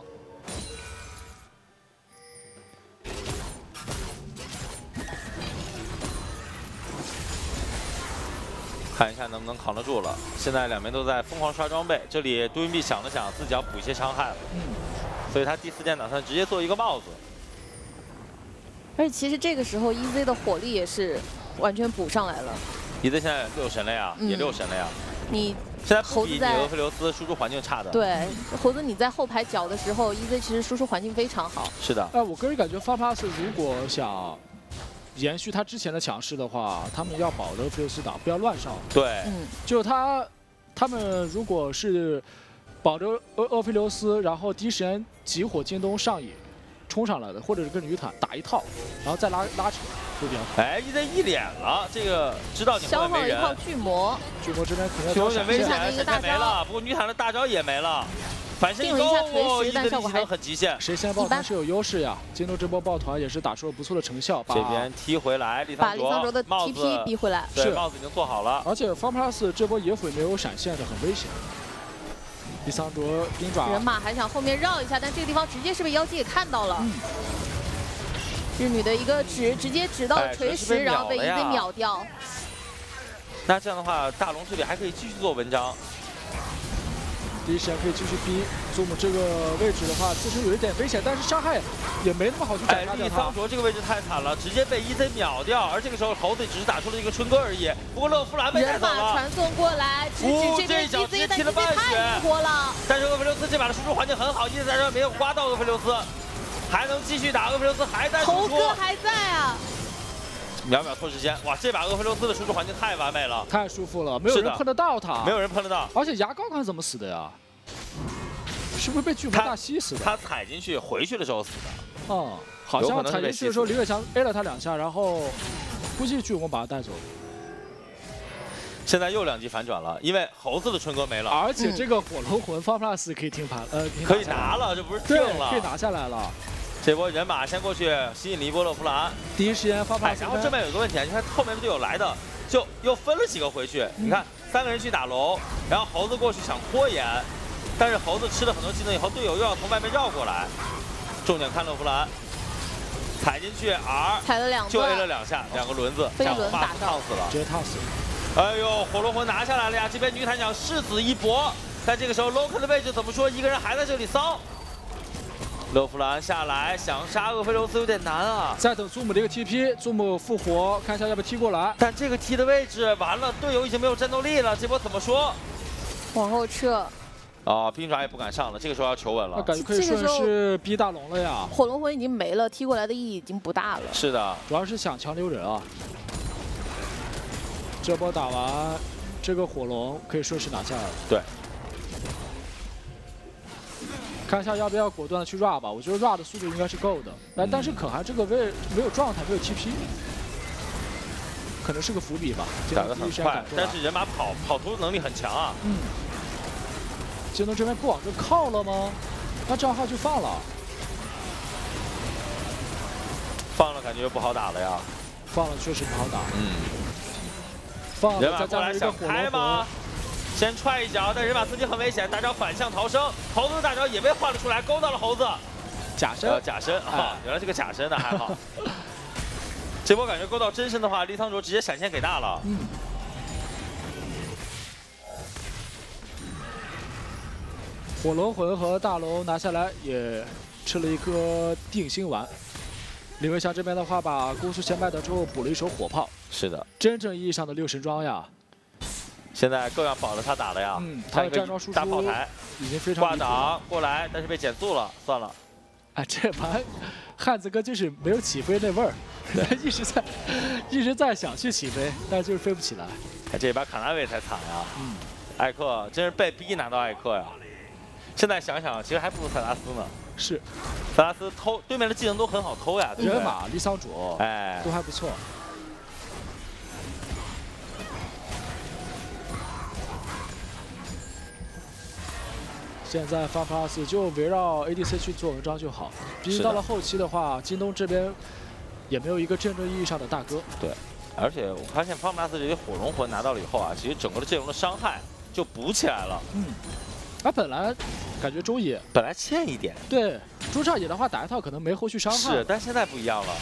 看一下能不能扛得住了。现在两边都在疯狂刷装备，这里杜云碧想了想，自己要补一些伤害了，所以他第4件打算直接做一个帽子。 而且其实这个时候 EZ 的火力也是完全补上来了。 EZ 现在6神了呀，也6神了呀。 你现在不比你俄菲留斯输出环境差的。 对，猴子你在后排搅的时候 ，EZ 其实输出环境非常好。 是的。 我个人感觉FunPlus如果想延续他之前的强势的话，他们要保俄菲留斯打，不要乱上。 对， 就他们如果是保着俄菲留斯，然后第一时间集火京东上野冲上来的，或者是跟女坦打一套，然后再拉扯，会比较好。 哎，EZ 一脸了，这个知道你后面没人。 消耗一套巨魔， 巨魔这边肯定有点危险， 闪现没了，不过女坦的大招也没了。反身一勾，EZ 效果还很极限。 谁先爆团是有优势呀？京东这波抱团也是打出了不错的成效。 这边踢回来， 把李桑卓的 TP 逼回来。 对，帽子已经做好了。 而且 FunPlus 这波野火没有闪现的，很危险。李桑卓冰爪， 人马还想后面绕一下，但这个地方直接是被妖姬给看到了。日女的一个直接指到了锤石，然后被EZ秒掉。 那这样的话，大龙这里还可以继续做文章。 第一时间可以继续逼Zoom这个位置的话，自身有一点危险，但是伤害也没那么好去斩杀掉他。 桑卓这个位置太惨了，直接被EZ秒掉，而这个时候猴子只是打出了一个春哥而已。不过乐芙兰被带走了。 人马传送过来，直指这边 EZ 的 EZ 太灵活了。 但是俄菲留斯这把的输出环境很好，EZ在这没有刮到俄菲留斯，还能继续打。俄菲留斯还在输出。 猴哥还在啊。 秒拖时间，哇！这把俄菲留斯的输出环境太完美了， 太舒服了，没有人碰得到他， 没有人碰得到。 而且牙膏刚怎么死的呀？是不是被巨魔大吸死的？ 他踩进去回去的时候死的。 哦，好像踩进去的时候林伟强 A 了他2下，然后估计巨魔把他带走了。 现在又2级反转了，因为猴子的春哥没了， 而且这个火龙魂FunPlus可以停盘， 可以拿了，这不是定了， 可以拿下来了。 这波人马先过去吸引了一波乐芙兰， 第一时间FunPlus。 然后正面有个问题啊，你看后面的队友来的，就又分了几个回去。你看3个人去打龙，然后猴子过去想拖延，但是猴子吃了很多技能以后，队友又要从外面绕过来。重点看乐芙兰，踩进去 R， 踩了2个， 就 A 了2下，2个轮子， 飞轮打烫死了， 直接烫死了。 哎呦，火龙魂拿下来了呀！这边女坦想誓死一搏，但这个时候 Loken 的位置怎么说？一个人还在这里骚。乐芙兰下来想杀俄菲留斯有点难啊！ 再等Zoom的一个 TP，Zoom 复活，看一下要不要踢过来。 但这个踢的位置完了，队友已经没有战斗力了，这波怎么说？ 往后撤。 啊，冰爪也不敢上了，这个时候要求稳了。 那感觉可以顺势逼大龙了呀。 火龙魂已经没了，踢过来的意义已经不大了。 是的， 主要是想强留人啊。这波打完，这个火龙可以顺势拿下来了。 对。 看一下要不要果断的去 RA 吧，我觉得 RA 的速度应该是够的。但是可汗这个位没有状态，没有 TP， 可能是个伏笔吧。 打得很快，但是人马跑图能力很强啊。 京东这边不往这靠了吗？那账号就放了。 放了感觉不好打了呀。 放了确实不好打。放了再加上一个火龙魂。 先踹一脚，但人马自己很危险，大招反向逃生，猴子的大招也被换了出来，勾到了猴子。 假身， 假身啊，原来是个假身的，还好。这波感觉勾到真身的话，李桑卓直接闪现给大了。 火龙魂和大龙拿下来，也吃了一颗定心丸。 李文祥这边的话，把攻速先卖掉之后补了一手火炮， 是的， 真正意义上的6神装呀。 现在更要保着他打了呀。 他的站桩输出大炮台已经非常挂挡过来，但是被减速了，算了。 哎，这盘汉子哥就是没有起飞那味儿，一直在想去起飞，但是就是飞不起来。 哎，这把卡纳维才惨呀。艾克真是被逼拿到艾克呀。现在想想，其实还不如塞拉斯呢。 是， 塞拉斯偷对面的技能都很好偷呀， 人马、离桑卓， 哎， 都还不错。现在FunPlus就围绕 ADC 去做文章就好，毕竟到了后期的话，京东这边也没有一个真正意义上的大哥。 对，而且我发现FunPlus这些火龙魂拿到了以后啊，其实整个的阵容的伤害就补起来了。 他本来感觉中野本来欠一点， 对中上野的话打一套可能没后续伤害， 是，但现在不一样了。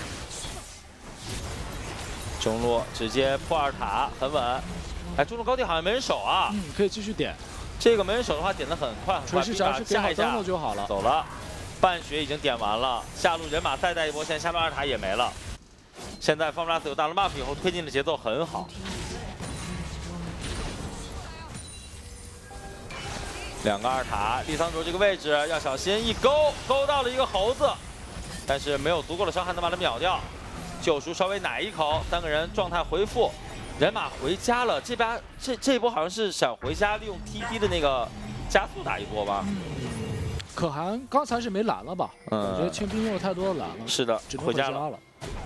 中路直接破2塔，很稳。哎，中路高地好像没人守啊。 可以继续点。 这个没人守的话，点得很快， 锤石只要是点好登录就好了。 走了，半血已经点完了，下路人马再带一波线，下路2塔也没了。现在FunPlus有大龙 buff 以后，推进的节奏很好。2个2塔，利桑卓这个位置要小心，一勾到了一个猴子，但是没有足够的伤害能把他秒掉。救赎稍微奶一口，3个人状态回复。人马回家了，这一波好像是想回家，利用 TP 的那个加速打一波吧。 可汗刚才是没蓝了吧？感觉清兵用了太多的蓝了。 是的， 只能回家了。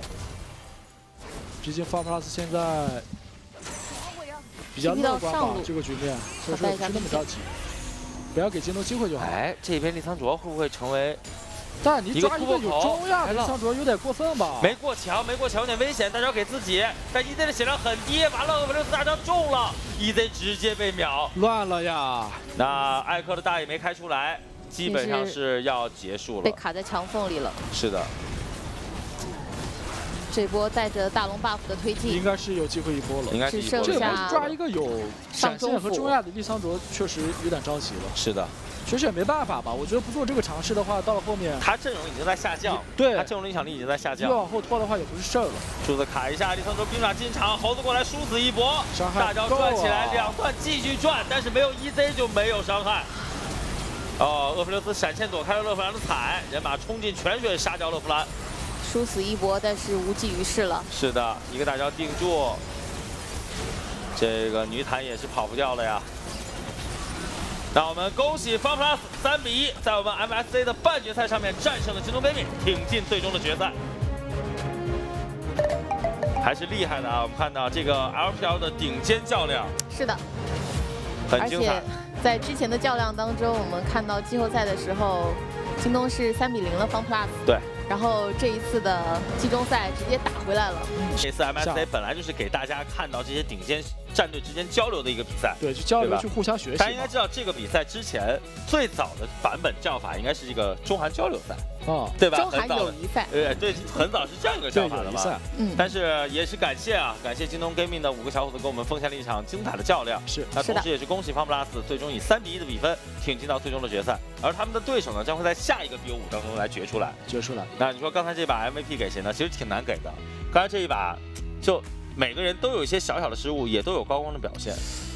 毕竟FunPlus现在比较乐观吧，这个局面，所以说不是那么着急，不要给京东机会就好。 哎，这边利桑卓会不会成为？ 但你抓一个有中亚的桑卓有点过分吧？ 没过桥有点危险，大招给自己，但 EZ 的血量很低，完了俄罗斯大招中了 ，EZ 直接被秒， 乱了呀！ 那艾克的大也没开出来，基本上是要结束了， 被卡在墙缝里了。 是的， 这波带着大龙 buff 的推进， 应该是有机会一波了， 应该是一波。 这波抓一个有闪现和中亚的利桑卓，确实有点着急了。 是的。 确实也没办法吧，我觉得不做这个尝试的话，到了后面他阵容已经在下降， 对， 他阵容影响力已经在下降， 越往后拖的话也不是事儿了。 柱子卡一下，利桑卓兵爪进场，猴子过来殊死一搏， 伤害大招转起来，2段继续转，但是没有 EZ 就没有伤害。哦，厄弗留斯闪现躲开了勒弗兰的踩，人马冲进全血杀掉勒弗兰， 殊死一搏，但是无济于事了。 是的，一个大招定住，这个女坦也是跑不掉了呀。那我们恭喜FunPlus3比1，在我们 MSC 的半决赛上面战胜了京东 Gaming， 挺进最终的决赛，还是厉害的啊！我们看到这个 LPL 的顶尖较量， 是的， 很精彩。 而且在之前的较量当中，我们看到季后赛的时候，京东是3比0了FunPlus， 对。 然后这一次的季中赛直接打回来了。 这次 MSC 本来就是给大家看到这些顶尖战队之间交流的一个比赛， 对，去交流，去互相学习。 大家应该知道，这个比赛之前最早的版本叫法应该是这个中韩交流赛，对吧？ 中韩友谊赛， 对，很早是这样一个叫法的嘛。但是也是感谢京东 Gaming 的5个小伙子给我们奉献了一场精彩的较量。 是， 那同时也是恭喜FunPlus最终以3比1的比分挺进到最终的决赛，而他们的对手呢将会在下一个BO5当中来决出来。那你说刚才这把 MVP 给谁呢？其实挺难给的。刚才这一把，就每个人都有一些小小的失误，也都有高光的表现。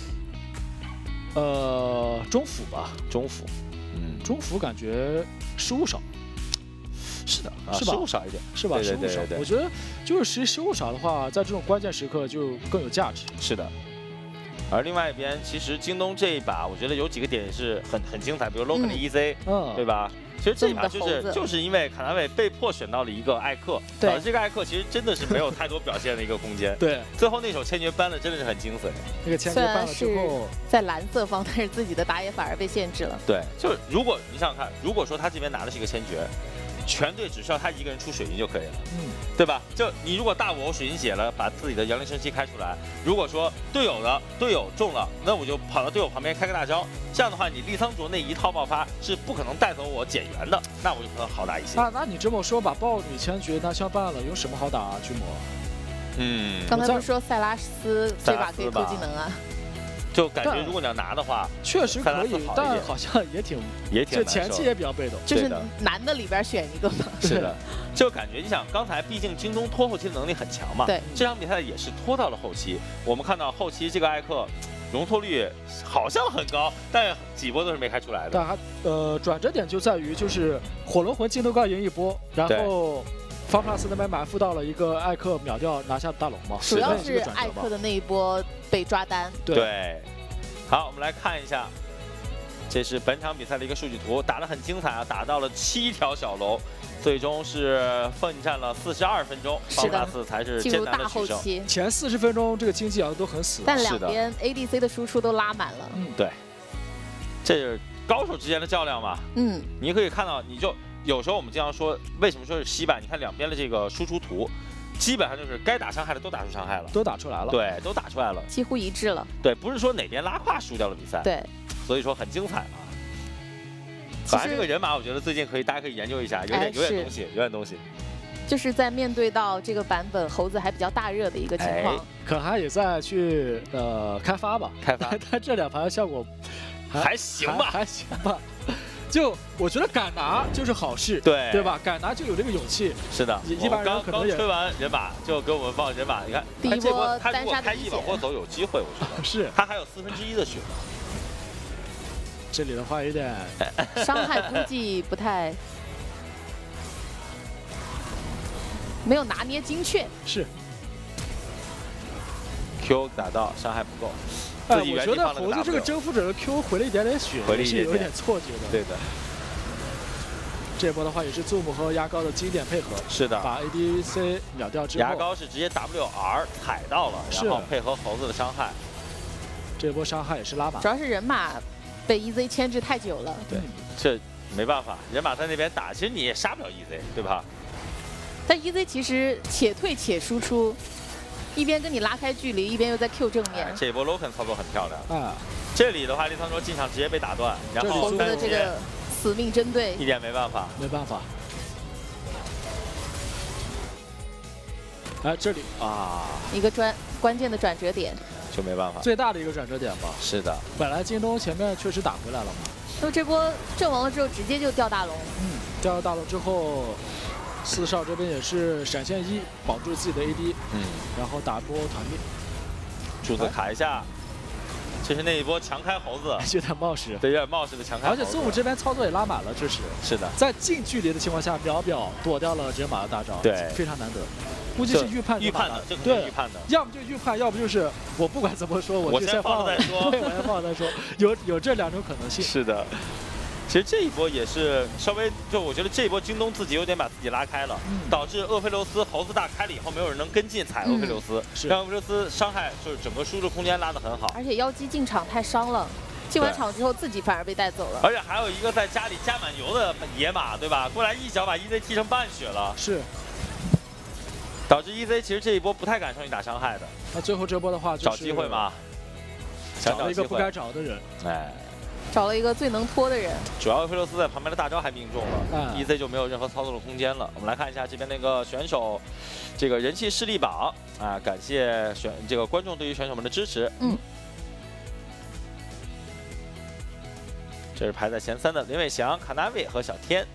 中辅吧， 中辅， 中辅感觉失误少。 是的， 是吧？ 失误少一点， 是吧？失误少，我觉得就是失误少的话，在这种关键时刻就更有价值。 是的。而另外一边，其实京东这一把，我觉得有几个点是很精彩，比如 Logan 的 EZ，对吧？其实这一把就是因为卡纳维被迫选到了一个艾克，导致这个艾克其实真的是没有太多表现的一个空间。 对， 最后那手千珏搬的真的是很精髓。 那个千珏搬了之后， 在蓝色方，但是自己的打野反而被限制了。 对，就是如果你想想看，如果说他这边拿的是一个千珏，全队只需要他一个人出水银就可以了，对吧？就你如果大我水银血了，把自己的阳灵神器开出来，如果说队友中了，那我就跑到队友旁边开个大招，这样的话你利桑卓那一套爆发是不可能带走我减员的，那我就可能好打一些。 那你这么说，把豹女千珏拿枪办了，有什么好打啊？巨魔？ 刚才不是说塞拉斯这把可以偷技能啊？ 就感觉如果你要拿的话， 确实可以，但好像也挺就前期也比较被动， 就是难的里边选一个嘛。 是的，就感觉你想刚才毕竟京东拖后期的能力很强嘛， 对， 这场比赛也是拖到了后期。我们看到后期这个艾克容错率好像很高，但几波都是没开出来的。 但还转折点就在于就是火龙魂镜头高赢一波，然后。FunPlus 那边满负到了一个艾克秒掉拿下大龙嘛， 主要是艾克的那一波被抓单。 对，好，我们来看一下，这是本场比赛的一个数据图，打得很精彩啊，打到了7条小龙，最终是奋战了42分钟，FunPlus才是艰难的取胜。 前40分钟这个经济熬得都很死， 但两边 ADC 的输出都拉满了。 对，这是高手之间的较量嘛。你可以看到，你就。有时候我们经常说，为什么说是稀版？你看两边的这个输出图，基本上就是该打伤害的都打出伤害了， 都打出来了。 对，都打出来了， 几乎一致了。 对，不是说哪边拉胯输掉了比赛。 对， 所以说很精彩啊。反正这个人马，我觉得最近大家可以研究一下，有点东西，有点东西。 就是在面对到这个版本猴子还比较大热的一个情况， 可汗也在去开发吧，他这2盘效果还行吧， 还行吧。就我觉得敢拿就是好事，对吧？敢拿就有这个勇气。 是的， 一般人可能也刚吹完人马就给我们放人马，你看第一波他如果开1把波走有机会，我觉得是。 他还有1/4的血。 这里的话有点伤害估计不太没有拿捏精确。 是。 Q 打到伤害不够。 我觉得猴子这个征服者的 Q 回了一点点血，是有点错觉的。 对的。 这波的话也是 Zoom 和牙膏的经典配合。 是的。 把 ADC 秒掉之后， 牙膏是直接 WR 踩到了，然后配合猴子的伤害。 这波伤害也是拉满。 主要是人马被 EZ 牵制太久了。 对，这没办法，人马在那边打，其实你也杀不了 EZ， 对吧？ 但 EZ 其实且退且输出。一边跟你拉开距离，一边又在 Q 正面。 这一波 Loken 操作很漂亮啊！这里的话，立汤卓进场直接被打断，然后猴子的这个死命针对， 一点没办法， 没办法。哎，这里啊， 一个关键的转折点， 就没办法， 最大的一个转折点吧。 是的， 本来京东前面确实打回来了嘛， 那么这波阵亡了之后，直接就掉大龙。 掉大龙之后。4少这边也是闪现1保住自己的 AD， 然后打波团灭， 柱子卡一下，这是那一波强开猴子， 有点冒失， 对，有点冒失的强开。 而且Zoom这边操作也拉满了，这是的， 在近距离的情况下秒躲掉了人马的大招， 对， 非常难得。估计是预判的，这肯定预判的， 要么就预判，要不就是我不管怎么说，我就先放了再说， 对，我先放了再说，有这2种可能性。 是的。其实这一波也是稍微，就我觉得这一波京东自己有点把自己拉开了，导致厄斐琉斯猴子大开了以后，没有人能跟进踩厄斐琉斯，让厄斐琉斯伤害就是整个输出空间拉得很好。 而且妖姬进场太伤了，进完场之后自己反而被带走了。 而且还有一个在家里加满油的野马，对吧？过来一脚把 EZ 踢成半血了， 是， 导致 EZ 其实这一波不太敢上去打伤害的。 那最后这波的话， 找机会嘛， 找了一个不该找的人， 哎。 找了一个最能拖的人， 主要厄斐琉斯在旁边的大招还命中了，EZ 就没有任何操作的空间了。我们来看一下这边那个选手，这个人气势力榜啊，感谢这个观众对于选手们的支持。这是排在前3的林伟翔、卡纳维和小天。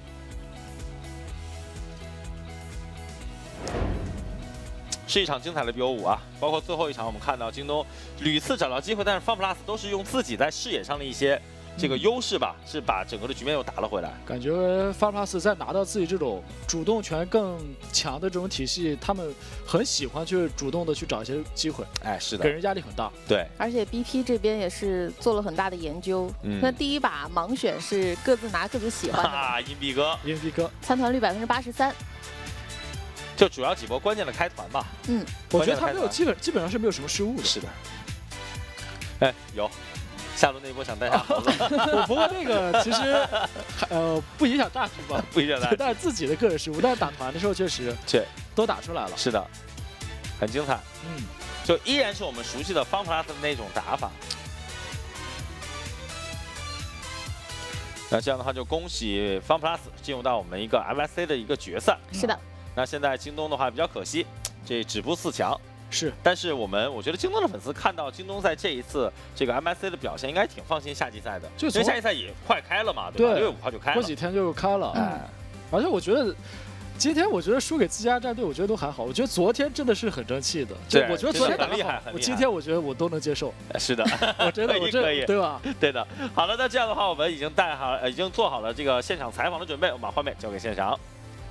是一场精彩的BO5啊，包括最后一场，我们看到京东屡次找到机会，但是FunPlus都是用自己在视野上的一些这个优势吧，是把整个的局面又打了回来。 感觉FunPlus在拿到自己这种主动权更强的这种体系，他们很喜欢去主动的去找一些机会。 哎，是的， 给人压力很大。 对， 而且 BP 这边也是做了很大的研究。那第一把盲选是各自拿各自喜欢的。 啊，硬币哥， 参团率83%。 就主要几波关键的开团吧。 我觉得他没有基本上是没有什么失误的。 是的。哎，有。下路那一波想带下猴子， 不过那个其实不影响大局吧， 不影响大局， 但是自己的个人失误，但是打团的时候确实都打出来了。 是的，很精彩。就依然是我们熟悉的FunPlus的那种打法。那这样的话，就恭喜FunPlus进入到我们一个 MSC 的一个决赛。 是的。 那现在京东的话比较可惜，这止步4强。 是， 但是我觉得京东的粉丝看到京东在这一次这个 MSC 的表现，应该挺放心夏季赛的，因为夏季赛也快开了嘛，对吧？6月5号就开了， 过几天就开了。而且我觉得。今天我觉得输给自家战队，我觉得都还好。我觉得昨天真的是很争气的，就我觉得昨天打得好，我今天我觉得我都能接受。 是的， 我真的可以， 对吧？ 对的。好了，那这样的话，我们已经已经做好了这个现场采访的准备，我们把画面交给现场。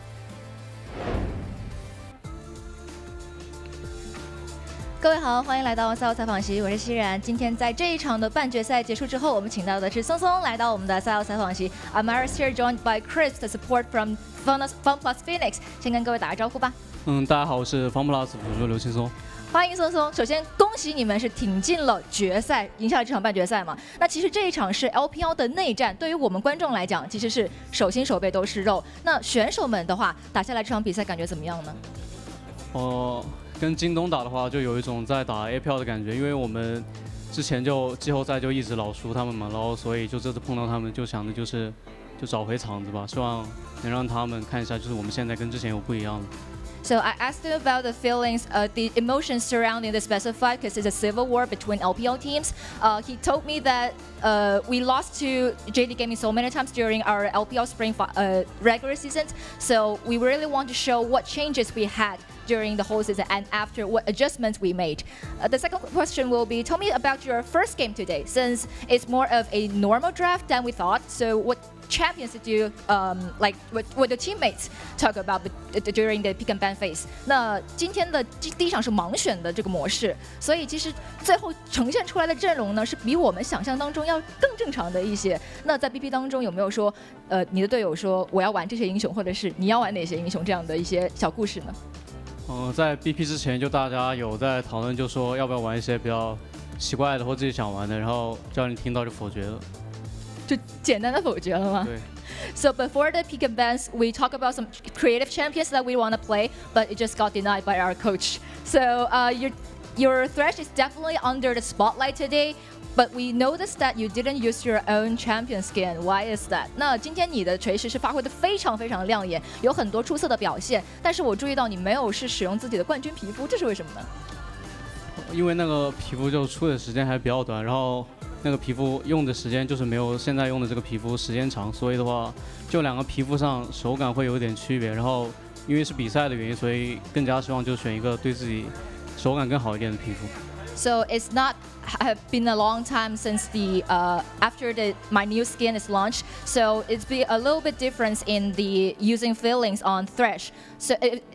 各位好，欢迎来到赛后采访席，我是熙然。今天在这一场的半决赛结束之后，我们请到的是松松来到我们的赛后采访席。I'm Iris here, joined by Chris, the support from FunPlus Phoenix。先跟各位打个招呼吧。 大家好，我是 FunPlus 辅助刘青松。 欢迎松松。首先恭喜你们是挺进了决赛，赢下了这场半决赛嘛。那其实这一场是 LPL 的内战，对于我们观众来讲，其实是手心手背都是肉。那选手们的话，打下来这场比赛感觉怎么样呢？ 跟京东打的话，就有一种在打 APL 的感觉，因为我们之前就季后赛就一直老输他们嘛，然后所以就这次碰到他们，就想的就找回场子吧，希望能让他们看一下，就是我们现在跟之前有不一样的。 So I asked him about the feelings, the emotions surrounding the specified, because it's a civil war between LPL teams. He told me that we lost to JD Gaming so many times during our LPL spring regular seasons. So we really want to show what changes we had during the whole season and after what adjustments we made. The second question will be, tell me about your first game today, since it's more of a normal draft than we thought. So what champions did you like what the teammates talk about during the pick and ban phase? 那今天的第一场是盲选的这个模式，所以其实最后呈现出来的阵容呢，是比我们想象当中要更正常的一些。那在 BP 当中有没有说，你的队友说我要玩这些英雄，或者是你要玩哪些英雄这样的一些小故事呢？ 在 BP 之前就大家有在讨论，就说要不要玩一些比较奇怪的或自己想玩的，然后教练听到就否决了。 就简单的否决了吗？ 对。 So before the pick and bans, we talk about some creative champions that we want to play, but it just got denied by our coach. So your Thresh is definitely under the spotlight today, but we noticed that you didn't use your own champion skin. Why is that? 那今天你的锤石是发挥的非常非常亮眼，有很多出色的表现，但是我注意到你没有是使用自己的冠军皮肤，这是为什么呢？ 因为那个皮肤就出的时间还比较短，然后那个皮肤用的时间就是没有现在用的这个皮肤时间长，所以的话，就两个皮肤上手感会有一点区别。然后因为是比赛的原因，所以更加希望就选一个对自己手感更好一点的皮肤。 So it's not have been a long time since the after my new skin is launched. So it's be a little bit difference in the using feelings on Thresh. So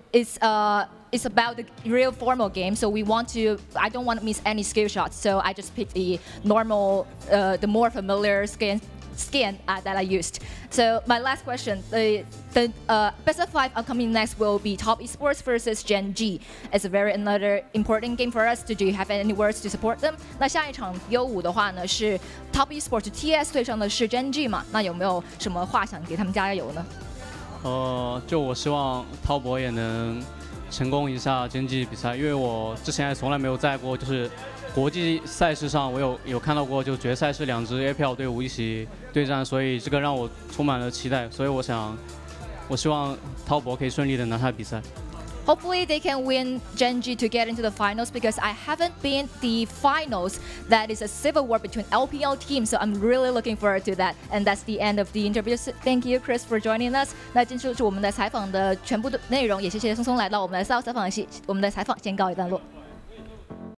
it's about the real formal game, so I don't want to miss any skill shots, so I just picked the normal, the more familiar skin that I used. So my last question, the best of 5 upcoming next will be Top Esports versus Gen G. It's a very another important game for us. Do you have any words to support them? 那下一场 U5 的话呢是 Top Esports TS 对上的是 Gen G 嘛？那有没有什么话想给他们加油呢？ 就我希望滔博也能成功一下Gen G比赛，因为我之前还从来没有在过就是国际赛事上，我有看到过就决赛是2支 APL 队伍一起对战，所以这个让我充满了期待，所以我希望滔博可以顺利的拿下比赛。 Hopefully they can win Gen G to get into the finals, because I haven't been the finals that is a civil war between LPL teams, so I'm really looking forward to that. And that's the end of the interview. Thank you, Chris, for joining us. 那这就是我们的采访的全部的内容，也谢谢松松来到我们的赛后采访系，我们的采访先告一段落。